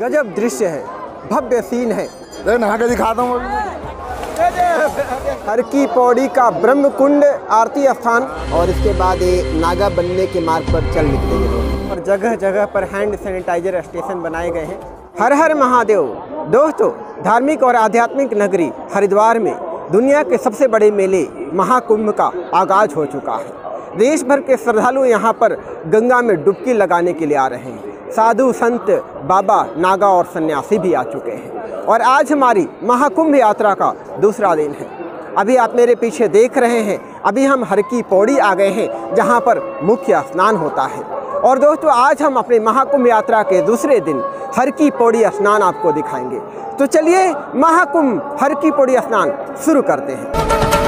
गजब दृश्य है, भव्य सीन है। नहा के दिखाता हूँ। हर की पौड़ी का ब्रह्म कुंड आरती स्थान, और इसके बाद ये नागा बनने के मार्ग पर चल निकलेंगे लोग। और जगह जगह पर हैंड सैनिटाइजर स्टेशन बनाए गए हैं। हर हर महादेव। दोस्तों, धार्मिक और आध्यात्मिक नगरी हरिद्वार में दुनिया के सबसे बड़े मेले महाकुंभ का आगाज हो चुका है। देश भर के श्रद्धालु यहाँ पर गंगा में डुबकी लगाने के लिए आ रहे हैं। साधु संत, बाबा, नागा और सन्यासी भी आ चुके हैं। और आज हमारी महाकुंभ यात्रा का दूसरा दिन है। अभी आप मेरे पीछे देख रहे हैं, अभी हम हर की पौड़ी आ गए हैं, जहाँ पर मुख्य स्नान होता है। और दोस्तों, आज हम अपनी महाकुंभ यात्रा के दूसरे दिन हर की पौड़ी स्नान आपको दिखाएंगे। तो चलिए महाकुंभ हर की पौड़ी स्नान शुरू करते हैं।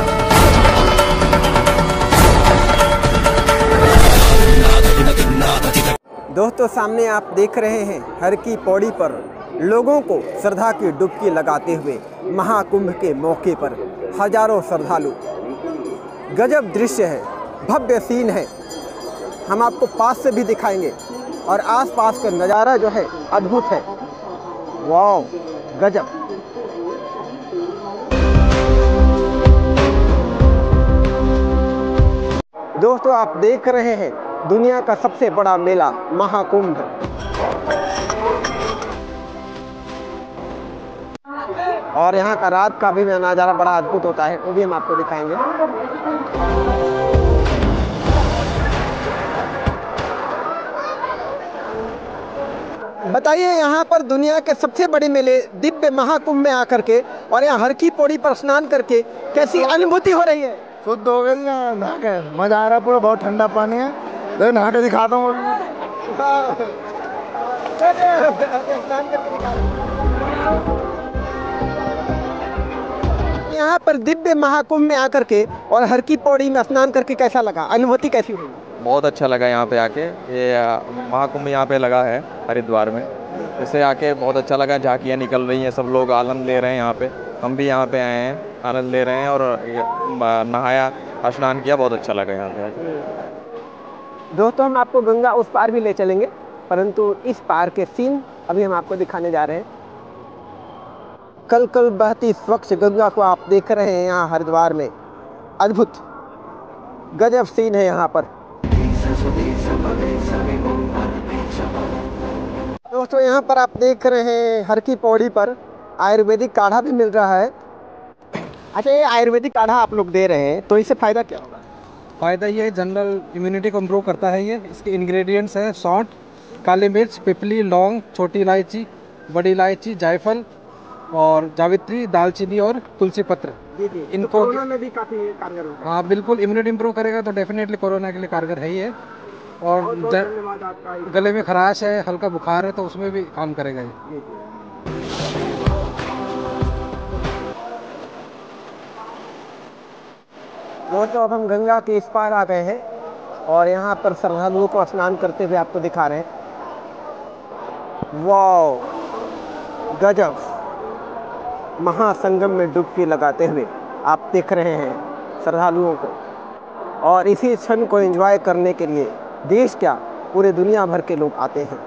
दोस्तों, सामने आप देख रहे हैं हर की पौड़ी पर लोगों को श्रद्धा की डुबकी लगाते हुए महाकुंभ के मौके पर हजारों श्रद्धालु। गजब दृश्य है, भव्य सीन है। हम आपको पास से भी दिखाएंगे और आसपास का नज़ारा जो है अद्भुत है। वाह, गजब। दोस्तों, आप देख रहे हैं दुनिया का सबसे बड़ा मेला महाकुंभ। और यहाँ का रात का भी नज़ारा बड़ा अद्भुत होता है, वो भी हम आपको दिखाएंगे। बताइए, यहाँ पर दुनिया के सबसे बड़े मेले दिव्य महाकुंभ में आकर के और यहाँ हर की पौड़ी पर स्नान करके कैसी अनुभूति हो रही है? शुद्ध हो गए, नहा के मजा आ रहा है। पूरा बहुत ठंडा पानी है। नहा के दिखाता हूँ। यहाँ पर दिव्य महाकुंभ में आकर के और हर की पौड़ी में स्नान करके कैसा लगा? अनुभूति कैसी हुई? बहुत अच्छा लगा यहाँ पे आके। ये महाकुंभ यहाँ पे लगा है हरिद्वार में, इससे आके बहुत अच्छा लगा। झांकियाँ निकल रही हैं, सब लोग आनंद ले रहे हैं यहाँ पे। हम भी यहाँ पे आए हैं, आनंद ले रहे हैं और नहाया, स्नान किया, बहुत अच्छा लगा यहाँ पे। दोस्तों, हम आपको गंगा उस पार भी ले चलेंगे, परंतु इस पार के सीन अभी हम आपको दिखाने जा रहे हैं। कल कल बहती स्वच्छ गंगा को आप देख रहे हैं यहाँ हरिद्वार में। अद्भुत गजब सीन है यहाँ पर। दोस्तों, यहाँ पर आप देख रहे हैं हर की पौड़ी पर आयुर्वेदिक काढ़ा भी मिल रहा है। अच्छा, ये आयुर्वेदिक काढ़ा आप लोग दे रहे हैं, तो इससे फ़ायदा क्या होगा? फ़ायदा ये है, जनरल इम्यूनिटी को इम्प्रूव करता है। ये इसके इंग्रेडिएंट्स हैं सौंठ, काली मिर्च, पिपली, लौंग, छोटी इलायची, बड़ी इलायची, जायफल और जावित्री, दालचीनी और तुलसी पत्र। इनको तो कोरोना में भी काफ़ी कारगर होगा। हाँ, बिल्कुल इम्यूनिटी इम्प्रूव करेगा, तो डेफिनेटली कोरोना के लिए कारगर है ही है। और गले में खराश है, हल्का बुखार है, तो उसमें भी काम करेगा ये। दोस्तों, अब हम गंगा के इस पार आ गए हैं और यहाँ पर श्रद्धालुओं को स्नान करते हुए आपको दिखा रहे हैं। वाह, गजब। महासंगम में डुबकी लगाते हुए आप देख रहे हैं श्रद्धालुओं को, और इसी क्षण को एंजॉय करने के लिए देश क्या, पूरे दुनिया भर के लोग आते हैं।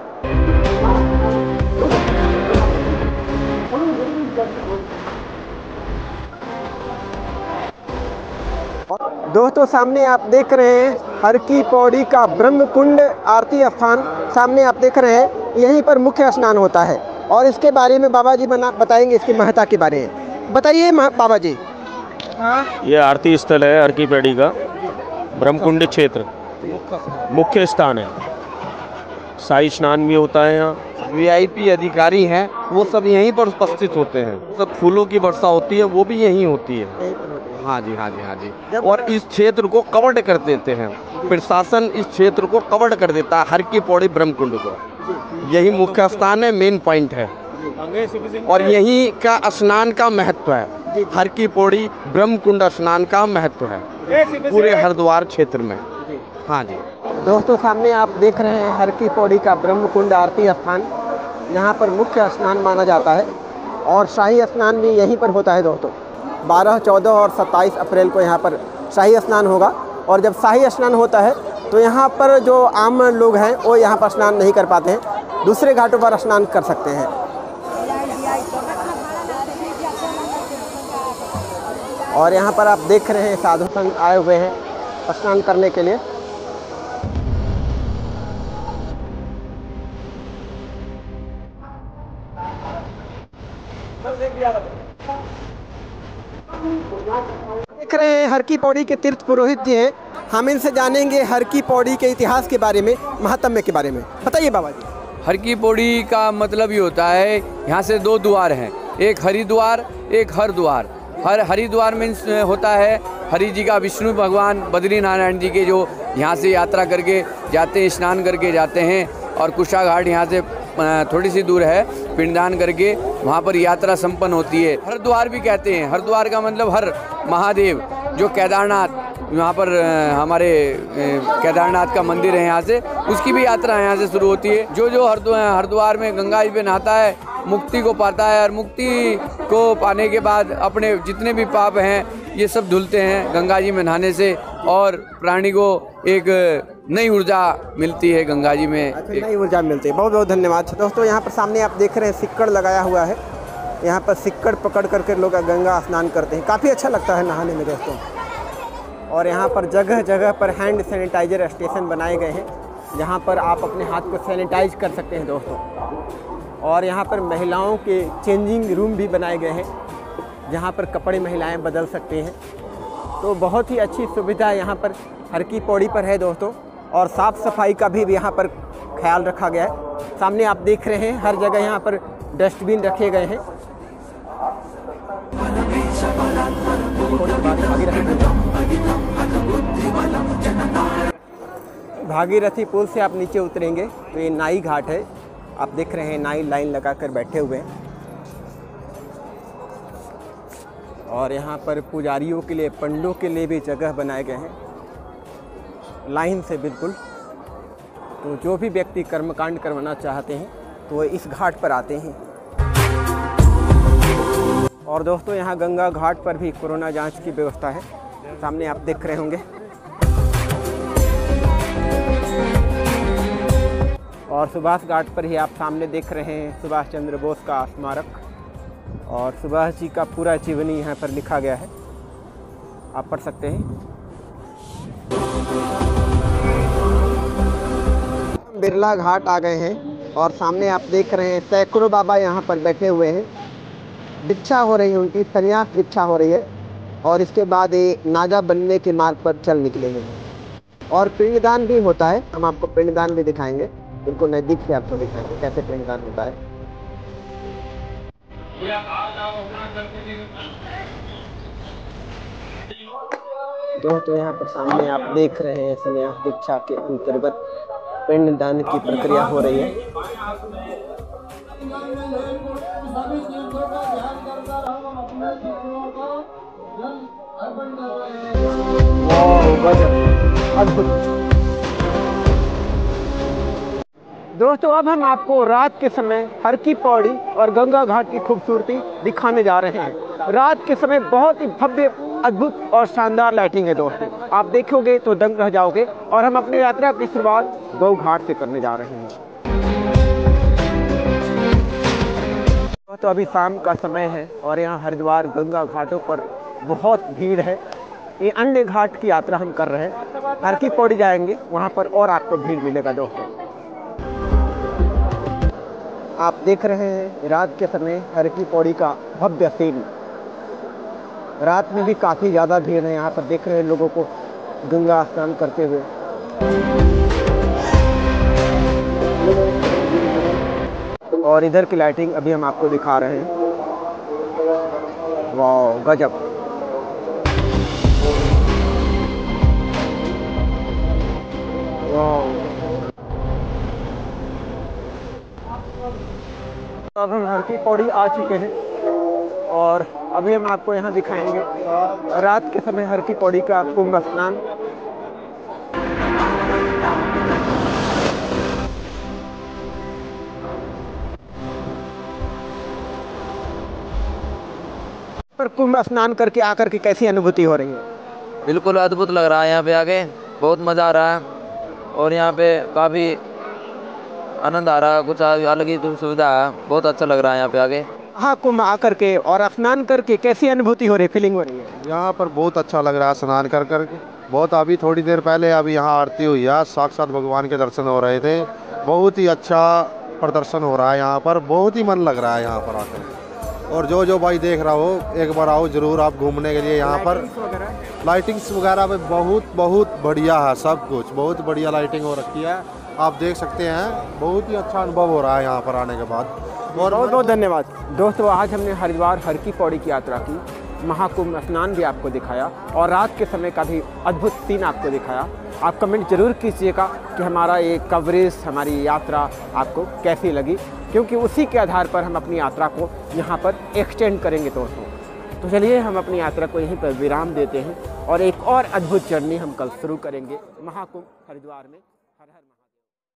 दोस्तों, सामने आप देख रहे हैं हर की पौड़ी का ब्रह्म कुंड आरती स्थान। सामने आप देख रहे हैं, यहीं पर मुख्य स्नान होता है और इसके बारे में बाबा जी बताएंगे, इसकी महत्ता के बारे में बताइए बाबा जी। ये आरती स्थल है हर की पौड़ी का, ब्रह्मकुंड क्षेत्र मुख्य स्थान है। शाही स्नान भी होता है यहाँ। VIP अधिकारी हैं, वो सब यहीं पर उपस्थित होते हैं। सब फूलों की वर्षा होती है, वो भी यहीं होती है। हाँ जी, हाँ जी, हाँ जी। और इस क्षेत्र को कवर्ड कर देते हैं, प्रशासन इस क्षेत्र को कवर्ड कर देता है, हर की पौड़ी ब्रह्मकुंड को। यही मुख्य स्थान है, मेन पॉइंट है, और यही का स्नान का महत्व है। हर की पौड़ी ब्रह्मकुंड स्नान का महत्व है पूरे हरिद्वार क्षेत्र में। हाँ जी। दोस्तों, सामने आप देख रहे हैं हर की पौड़ी का ब्रह्मकुंड आरती स्थान। यहाँ पर मुख्य स्नान माना जाता है और शाही स्नान भी यहीं पर होता है। दोस्तों, 12, 14 और 27 अप्रैल को यहाँ पर शाही स्नान होगा। और जब शाही स्नान होता है तो यहाँ पर जो आम लोग हैं वो यहाँ पर स्नान नहीं कर पाते हैं, दूसरे घाटों पर स्नान कर सकते हैं। और यहाँ पर आप देख रहे हैं साधु संत आए हुए हैं स्नान करने के लिए। देख रहे हैं हर की पौड़ी के तीर्थ पुरोहित जी हैं। हम इनसे जानेंगे हर की पौड़ी के इतिहास के बारे में, महात्म्य के बारे में। बताइए बाबा जी। हर की पौड़ी का मतलब ये होता है, यहाँ से 2 द्वार हैं, एक हरिद्वार एक हरद्वार। हरिद्वार में होता है हरि जी का, विष्णु भगवान बद्री नारायण जी के जो यहाँ से यात्रा करके जाते हैं, स्नान करके जाते हैं। और कुशा घाट यहाँ से थोड़ी सी दूर है, पिंडदान करके वहाँ पर यात्रा संपन्न होती है। हरद्वार भी कहते हैं, हरद्वार का मतलब हर महादेव, जो केदारनाथ, यहाँ पर हमारे केदारनाथ का मंदिर है, यहाँ से उसकी भी यात्रा यहाँ से शुरू होती है। जो हरद्वार में गंगा जी पे नहाता है मुक्ति को पाता है, और मुक्ति को पाने के बाद अपने जितने भी पाप हैं ये सब धुलते हैं गंगा जी में नहाने से, और प्राणी को एक नई ऊर्जा मिलती है गंगा जी में। अच्छा, नई ऊर्जा मिलती है। बहुत बहुत धन्यवाद दोस्तों। यहाँ पर सामने आप देख रहे हैं सिक्कड़ लगाया हुआ है। यहाँ पर सिक्कड़ पकड़ करके लोग गंगा स्नान करते हैं, काफ़ी अच्छा लगता है नहाने में दोस्तों। और यहाँ पर जगह जगह पर हैंड सैनिटाइजर स्टेशन बनाए गए हैं, जहाँ पर आप अपने हाथ को सैनिटाइज कर सकते हैं दोस्तों। और यहाँ पर महिलाओं के चेंजिंग रूम भी बनाए गए हैं, जहाँ पर कपड़े महिलाएं बदल सकती हैं। तो बहुत ही अच्छी सुविधा यहाँ पर हर की पौड़ी पर है दोस्तों। और साफ़ सफाई का भी यहाँ पर ख्याल रखा गया है। सामने आप देख रहे हैं हर जगह यहाँ पर डस्टबिन रखे गए हैं। भागीरथी पुल से आप नीचे उतरेंगे तो ये नाई घाट है। आप देख रहे हैं नाई लाइन लगाकर बैठे हुए हैं। और यहाँ पर पुजारियों के लिए, पंडों के लिए भी जगह बनाए गए हैं लाइन से बिल्कुल। तो जो भी व्यक्ति कर्मकांड करवाना चाहते हैं तो वो इस घाट पर आते हैं। और दोस्तों यहाँ गंगा घाट पर भी कोरोना जांच की व्यवस्था है, सामने आप देख रहे होंगे। और सुभाष घाट पर ही आप सामने देख रहे हैं सुभाष चंद्र बोस का स्मारक, और सुभाष जी का पूरा जीवनी यहाँ पर लिखा गया है, आप पढ़ सकते हैं। बिरला घाट आ गए हैं और सामने आप देख रहे हैं सैकड़ों बाबा यहाँ पर बैठे हुए हैं। दीक्षा हो रही है उनकी, संन्यास दीक्षा हो रही है। और इसके बाद ये नागा बनने के मार्ग पर चल निकलेंगे। और पिंडदान भी होता है, हम आपको पिंडदान भी दिखाएंगे, बिल्कुल नज़दीक से आपको दिखाएंगे कैसे पिंडदान होता है। दोस्तों यहाँ पर सामने आप देख रहे हैं संन्यास दीक्षा के अंतर्गत पिंडदान की प्रक्रिया हो रही है। अद्भुत। दोस्तों अब हम आपको रात के समय हर की पौड़ी और गंगा घाट की खूबसूरती दिखाने जा रहे हैं। रात के समय बहुत ही भव्य, अद्भुत और शानदार लाइटिंग है दोस्तों, आप देखोगे तो दंग रह जाओगे। और हम अपनी यात्रा की शुरुआत गौ घाट से करने जा रहे हैं। तो अभी शाम का समय है और यहाँ हरिद्वार गंगा घाटों पर बहुत भीड़ है। ये अन्य घाट की यात्रा हम कर रहे हैं, हर की पौड़ी जाएंगे, वहाँ पर और आपको भीड़ मिलेगा दोस्तों। आप देख रहे हैं रात के समय हर की पौड़ी का भव्य सीन। रात में भी काफ़ी ज़्यादा भीड़ है, यहाँ पर देख रहे हैं लोगों को गंगा स्नान करते हुए। और इधर की लाइटिंग अभी हम आपको दिखा रहे हैं। वाह गजब। अब हम हर की पौड़ी आ चुके हैं और अभी हम आपको यहाँ दिखाएंगे रात के समय हर की पौड़ी का कुंभ स्नान। पर कुंभ स्नान करके आकर के कैसी अनुभूति हो रही है? बिल्कुल अद्भुत लग रहा है, यहाँ पे आके बहुत मज़ा आ रहा है। और यहाँ पे काफ़ी आनंद आ रहा है, कुछ अलग ही सुविधा है, बहुत अच्छा लग रहा है यहाँ पे आके। महाकुंभ आकर के और स्नान करके कैसी अनुभूति हो रही, फीलिंग हो रही है? यहाँ पर बहुत अच्छा लग रहा है स्नान कर करके। बहुत अभी थोड़ी देर पहले अभी यहाँ आरती हुई है, साक्षात भगवान के दर्शन हो रहे थे। बहुत ही अच्छा प्रदर्शन हो रहा है यहाँ पर, बहुत ही मन लग रहा है यहाँ पर आकर। और जो भाई देख रहा हो एक बार आओ जरूर आप घूमने के लिए यहाँ पर। लाइटिंग्स वगैरह में बहुत बढ़िया है, सब कुछ बहुत बढ़िया लाइटिंग हो रखी है, आप देख सकते हैं। बहुत ही अच्छा अनुभव हो रहा है यहाँ पर आने के बाद। और बहुत बहुत धन्यवाद दोस्तों। आज हमने हरिद्वार हर की पौड़ी की यात्रा की, महाकुंभ स्नान भी आपको दिखाया और रात के समय का भी अद्भुत सीन आपको दिखाया। आप कमेंट जरूर कीजिएगा कि हमारा ये कवरेज, हमारी यात्रा आपको कैसी लगी, क्योंकि उसी के आधार पर हम अपनी यात्रा को यहाँ पर एक्सटेंड करेंगे दोस्तों। तो चलिए हम अपनी यात्रा को यहीं पर विराम देते हैं और एक और अद्भुत जर्नी हम कल शुरू करेंगे महाकुंभ हरिद्वार में।